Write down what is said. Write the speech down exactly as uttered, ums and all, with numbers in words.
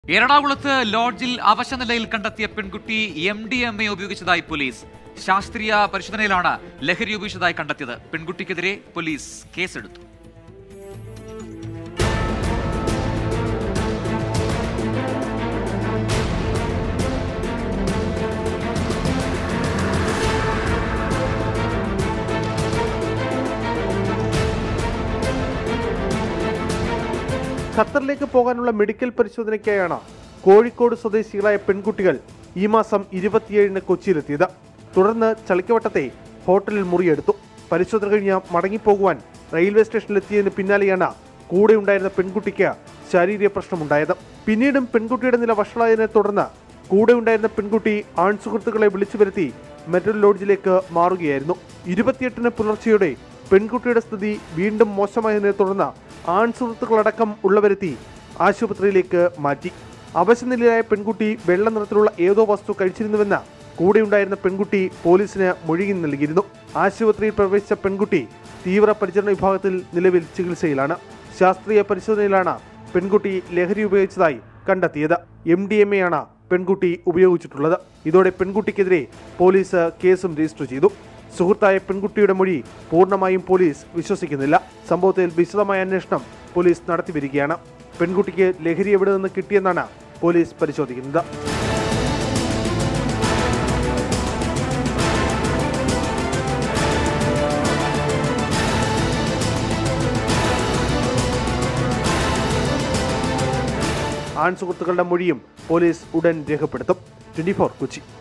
എറണാകുളത്ത് ലോഡ്ജിൽ അവശനിലയിൽ കണ്ടെത്തിയ പെൺകുട്ടി എം ഡി എം എ ഉപയോഗിച്ചതായി പോലീസ്. ശാസ്ത്രീയ പരിശോധനയിലാണ് ലഹരി ഉപയോഗിച്ചതായി കണ്ടെത്തിയത്. പെൺകുട്ടിക്കെതിരെ പോലീസ് കേസെടുത്തു. ഖത്തറിലേക്ക് പോകാനുള്ള മെഡിക്കൽ പരിശോധനയ്ക്കായാണ് കോഴിക്കോട് സ്വദേശികളായ പെൺകുട്ടികൾ ഈ മാസം ഇരുപത്തിയേഴിന് കൊച്ചിയിലെത്തിയത്. തുടർന്ന് ചളിക്കവട്ടത്തെ ഹോട്ടലിൽ മുറിയെടുത്തു. പരിശോധന കഴിഞ്ഞ് മടങ്ങിപ്പോകുവാൻ റെയിൽവേ സ്റ്റേഷനിലെത്തിയതിന് പിന്നാലെയാണ് കൂടെ ഉണ്ടായിരുന്ന പെൺകുട്ടിക്ക് ശാരീരിക പ്രശ്നമുണ്ടായത്. പിന്നീടും പെൺകുട്ടിയുടെ നില വഷളായതിനെ തുടർന്ന് കൂടെ ഉണ്ടായിരുന്ന പെൺകുട്ടി ആൺസുഹൃത്തുക്കളെ വിളിച്ചു വരുത്തി മെട്രോ ലോഡ്ജിലേക്ക് മാറുകയായിരുന്നു. ഇരുപത്തിയെട്ടിന് പുലർച്ചെയോടെ പെൺകുട്ടിയുടെ സ്ഥിതി വീണ്ടും മോശമായതിനെ തുടർന്ന് ആൺസുഹൃത്തുക്കളടക്കം ഉള്ളവരെത്തി ആശുപത്രിയിലേക്ക് മാറ്റി. അവശനിലയായ പെൺകുട്ടി വെള്ള നിറത്തിലുള്ള ഏതോ വസ്തു കഴിച്ചിരുന്നുവെന്ന് കൂടെയുണ്ടായിരുന്ന പെൺകുട്ടി പോലീസിന് മൊഴി നൽകിയിരുന്നു. ആശുപത്രിയിൽ പ്രവേശിച്ച പെൺകുട്ടി തീവ്രപരിചരണ വിഭാഗത്തിൽ നിലവിൽ ചികിത്സയിലാണ്. ശാസ്ത്രീയ പരിശോധനയിലാണ് പെൺകുട്ടി ലഹരി ഉപയോഗിച്ചതായി കണ്ടെത്തിയത്. എം ഡി എം എ ആണ് പെൺകുട്ടി ഉപയോഗിച്ചിട്ടുള്ളത്. ഇതോടെ പെൺകുട്ടിക്കെതിരെ പോലീസ് കേസും രജിസ്റ്റർ ചെയ്തു. സുഹൃത്തായ പെൺകുട്ടിയുടെ മൊഴി പൂർണ്ണമായും പോലീസ് വിശ്വസിക്കുന്നില്ല. സംഭവത്തിൽ വിശദമായ അന്വേഷണം പോലീസ് നടത്തിവരികയാണ്. പെൺകുട്ടിക്ക് ലഹരി എവിടെ നിന്ന് കിട്ടിയെന്നാണ് പോലീസ് പരിശോധിക്കുന്നത്. ആൺസുഹൃത്തുക്കളുടെ മൊഴിയും പോലീസ് ഉടൻ രേഖപ്പെടുത്തും. Twenty four Kochi.